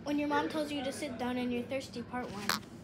When your mom tells you to sit down and you're thirsty, part 1.